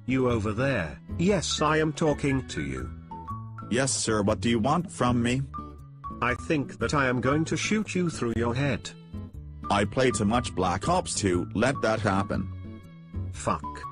You over there? Yes, I am talking to you. Yes sir, what do you want from me? I think that I am going to shoot you through your head. I play too much Black Ops to let that happen. Fuck.